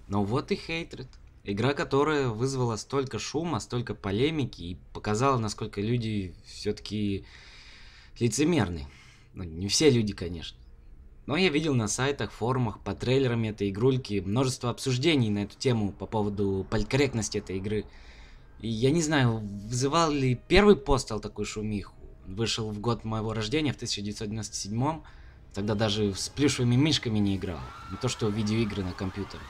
Но вот и Hatred. Игра, которая вызвала столько шума, столько полемики и показала, насколько люди все-таки лицемерны. Ну, не все люди, конечно. Но я видел на сайтах, форумах, по трейлерам этой игрульки множество обсуждений на эту тему по поводу политкорректности этой игры. И я не знаю, вызывал ли первый постал такую шумиху. Вышел в год моего рождения, в 1997-м. Тогда даже с плюшевыми мишками не играл. Не то что видеоигры на компьютере.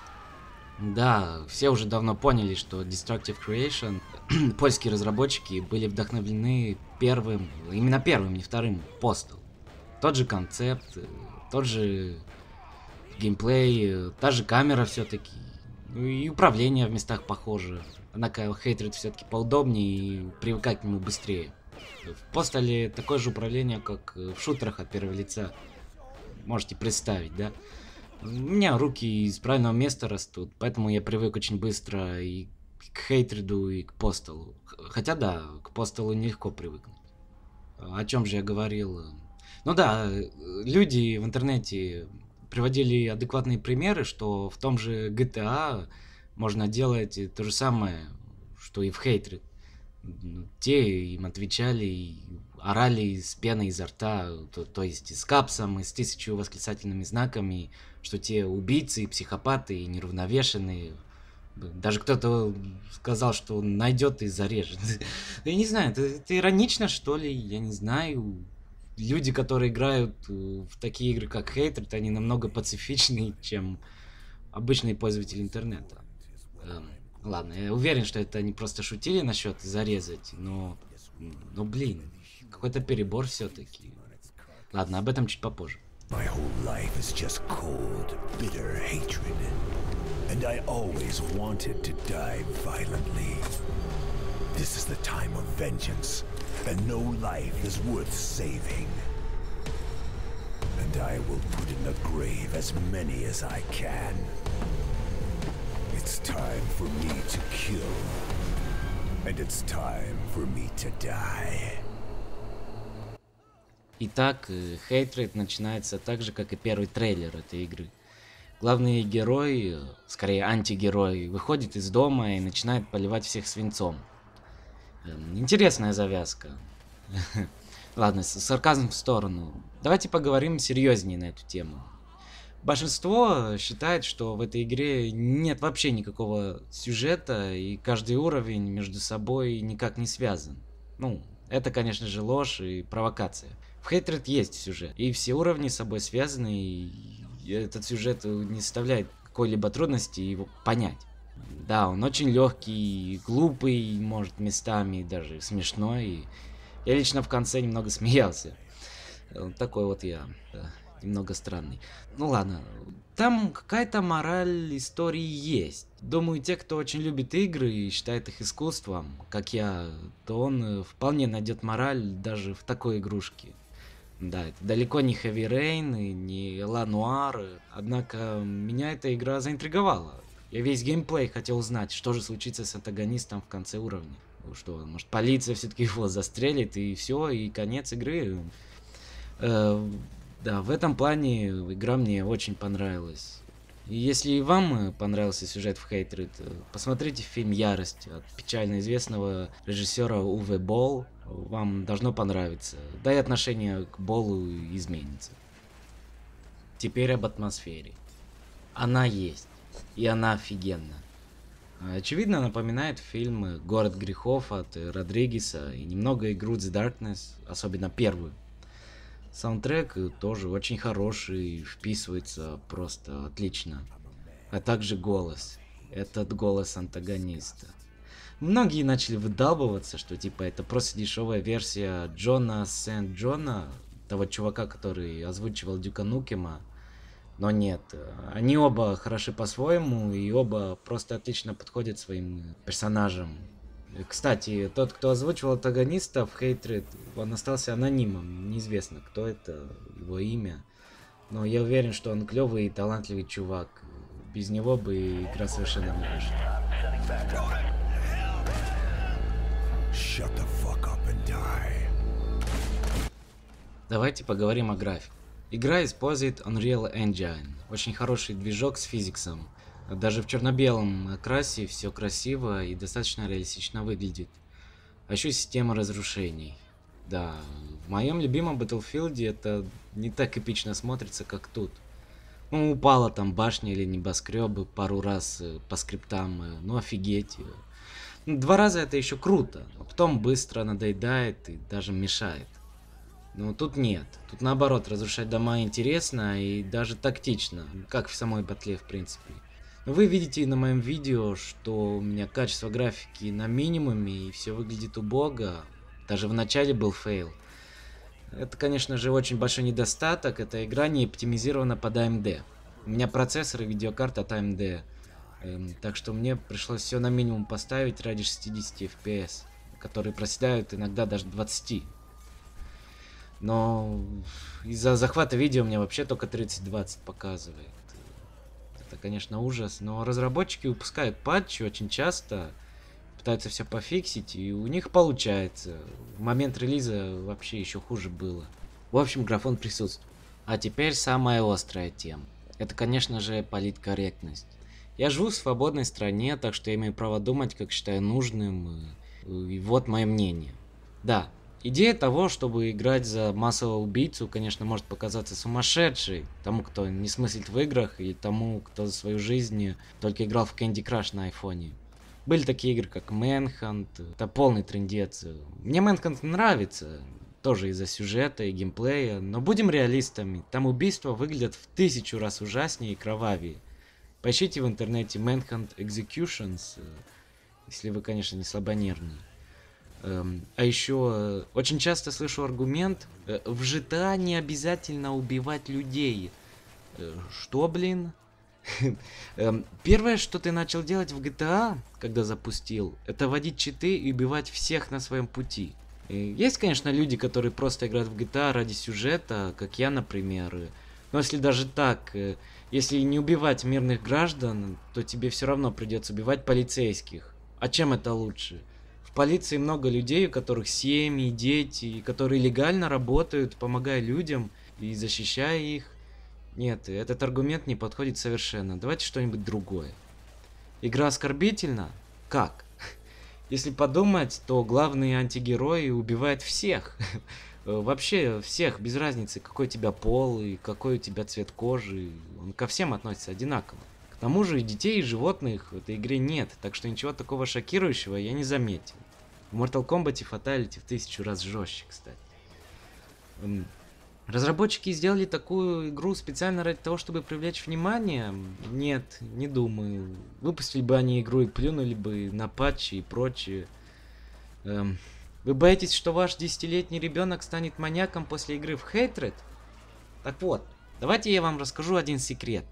Да, все уже давно поняли, что Destructive Creation, польские разработчики, были вдохновлены первым, именно первым, не вторым, Postal. Тот же концепт, тот же геймплей, та же камера все-таки, ну и управление в местах похоже. Однако Hatred все-таки поудобнее и привыкать к нему быстрее. В Постале такое же управление, как в шутерах от первого лица. Можете представить, да? У меня руки из правильного места растут, поэтому я привык очень быстро и к Хейтреду, и к Посталу. Хотя да, к Посталу нелегко привыкнуть. О чем же я говорил? Ну да, люди в интернете приводили адекватные примеры, что в том же GTA можно делать то же самое, что и в Hatred. Те им отвечали и орали с пеной изо рта, то есть с капсом и с 1000 восклицательными знаками, что те убийцы, и психопаты и неравновешенные. Даже кто-то сказал, что он найдет и зарежет. Я не знаю, это иронично, что ли, я не знаю. Люди, которые играют в такие игры, как Hatred, они намного пацифичнее, чем обычные пользователи интернета. Ладно, я уверен, что это они просто шутили насчет зарезать, но блин, какой-то перебор все-таки. Ладно, об этом чуть попозже. My whole life is just cold, bitter hatred. And I always wanted to die violently. This is the time of vengeance, and no life is worth saving. And I will put in the grave as many as I can. It's time for me to kill. And it's time for me to die. Итак, Hatred начинается так же, как и первый трейлер этой игры. Главный герой, скорее антигерой, выходит из дома и начинает поливать всех свинцом. Интересная завязка. Ладно, сарказм в сторону. Давайте поговорим серьезнее на эту тему. Большинство считает, что в этой игре нет вообще никакого сюжета, и каждый уровень между собой никак не связан. Ну, это, конечно же, ложь и провокация. В Hatred есть сюжет, и все уровни с собой связаны, и этот сюжет не составляет какой-либо трудности его понять. Да, он очень легкий, глупый, может местами даже смешной. Я лично в конце немного смеялся. Такой вот я, немного странный. Ну ладно, там какая-то мораль истории есть. Думаю, те, кто очень любит игры и считает их искусством, как я, то он вполне найдет мораль даже в такой игрушке. Да, это далеко не Heavy Rain и не La Noire, однако меня эта игра заинтриговала. Я весь геймплей хотел узнать, что же случится с антагонистом в конце уровня. Что, может, полиция все-таки его застрелит и все, и конец игры. Да, в этом плане игра мне очень понравилась. И если и вам понравился сюжет в Hatred, посмотрите фильм «Ярость» от печально известного режиссера Уве Болл. Вам должно понравиться. Да и отношение к Боллу изменится. Теперь об атмосфере. Она есть. И она офигенна. Очевидно, напоминает фильм «Город грехов» от Родригеса и немного игру The Darkness, особенно первую. Саундтрек тоже очень хороший, вписывается просто отлично. А также голос. Этот голос антагониста. Многие начали выдалбываться, что типа это просто дешевая версия Джона Сент-Джона, того чувака, который озвучивал Дюка Нукема. Но нет, они оба хороши по-своему, и оба просто отлично подходят своим персонажам. Кстати, тот, кто озвучивал антагониста в Hatred, он остался анонимом, неизвестно, кто это, его имя. Но я уверен, что он клевый и талантливый чувак. Без него бы игра совершенно не вышла. Давайте поговорим о графике. Игра использует Unreal Engine, очень хороший движок с физиксом. Даже в черно-белом окрасе все красиво и достаточно реалистично выглядит. А еще система разрушений. Да, в моем любимом Battlefield это не так эпично смотрится, как тут. Ну, упала там башня или небоскребы пару раз по скриптам, ну офигеть. Ну, 2 раза это еще круто, а потом быстро надоедает и даже мешает. Но тут нет. Тут наоборот, разрушать дома интересно и даже тактично, как в самой батле в принципе. Но вы видите на моем видео, что у меня качество графики на минимуме и все выглядит убого. Даже в начале был фейл. Это, конечно же, очень большой недостаток. Эта игра не оптимизирована под AMD. У меня процессор и видеокарта от AMD. Так что мне пришлось все на минимум поставить ради 60 FPS, которые проседают иногда даже 20. Но из-за захвата видео мне вообще только 30-20 показывает. Это, конечно, ужас. Но разработчики выпускают патчи очень часто, пытаются все пофиксить, и у них получается. В момент релиза вообще еще хуже было. В общем, графон присутствует. А теперь самая острая тема. Это, конечно же, политкорректность. Я живу в свободной стране, так что я имею право думать, как считаю нужным. И вот мое мнение. Да, идея того, чтобы играть за массового убийцу, конечно, может показаться сумасшедшей тому, кто не смыслит в играх, или тому, кто за свою жизнь только играл в Candy Crush на айфоне. Были такие игры, как Manhunt, это полный трындец. Мне Manhunt нравится, тоже из-за сюжета и геймплея, но будем реалистами, там убийства выглядят в 1000 раз ужаснее и кровавее. Поищите в интернете Manhunt Executions, если вы, конечно, не слабонервные. А еще очень часто слышу аргумент: в GTA не обязательно убивать людей. Что, блин? Первое, что ты начал делать в GTA, когда запустил, это вводить читы и убивать всех на своем пути. Есть, конечно, люди, которые просто играют в GTA ради сюжета, как я, например. Но если даже так, если не убивать мирных граждан, то тебе все равно придется убивать полицейских. А чем это лучше? В полиции много людей, у которых семьи, дети, которые легально работают, помогая людям и защищая их. Нет, этот аргумент не подходит совершенно. Давайте что-нибудь другое. Игра оскорбительна? Как? Если подумать, то главный антигерой убивает всех. Вообще всех, без разницы, какой у тебя пол и какой у тебя цвет кожи. Он ко всем относится одинаково. К тому же и детей, и животных в этой игре нет, так что ничего такого шокирующего я не заметил. В Mortal Kombat фаталити в 1000 раз жестче, кстати. Разработчики сделали такую игру специально ради того, чтобы привлечь внимание? Нет, не думаю. Выпустили бы они игру и плюнули бы на патчи и прочее. Вы боитесь, что ваш 10-летний ребенок станет маньяком после игры в Hatred? Так вот, давайте я вам расскажу один секрет.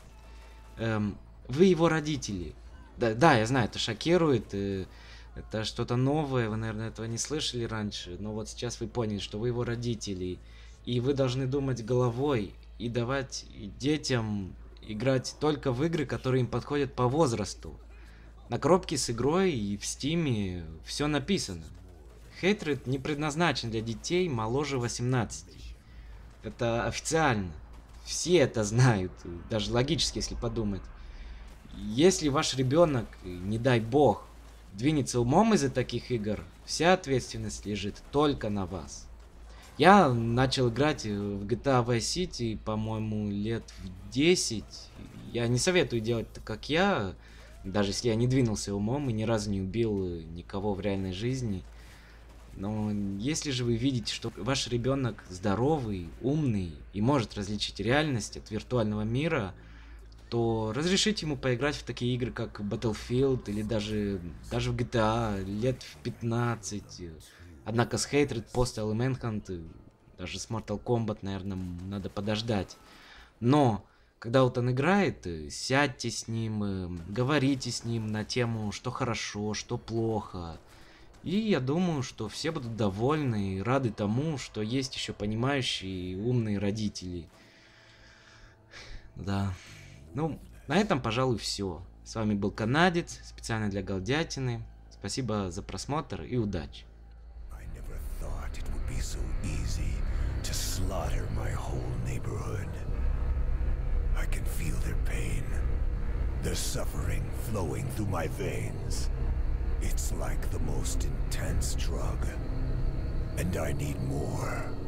Вы его родители. Да, я знаю, это шокирует. Это что-то новое, вы, наверное, этого не слышали раньше. Но вот сейчас вы поняли, что вы его родители. И вы должны думать головой и давать детям играть только в игры, которые им подходят по возрасту. На коробке с игрой и в Steam все написано. Hatred не предназначен для детей моложе 18. Это официально. Все это знают, даже логически, если подумать. Если ваш ребенок, не дай бог, двинется умом из-за таких игр, вся ответственность лежит только на вас. Я начал играть в GTA Vice City, по-моему, лет в 10. Я не советую делать так, как я, даже если я не двинулся умом и ни разу не убил никого в реальной жизни. Но если же вы видите, что ваш ребенок здоровый, умный и может различить реальность от виртуального мира, то разрешите ему поиграть в такие игры, как Battlefield или даже в GTA лет в 15. Однако с Hatred, Postal и Manhunt, даже с Mortal Kombat, наверное, надо подождать. Но, когда вот он играет, сядьте с ним, говорите с ним на тему, что хорошо, что плохо. И я думаю, что все будут довольны и рады тому, что есть еще понимающие и умные родители. Да. Ну, на этом, пожалуй, все. С вами был Канадец, специально для Голдятины. Спасибо за просмотр и удачи. So easy to slaughter my whole neighborhood. I can feel their pain. The suffering flowing through my veins. It's like the most intense drug. And I need more.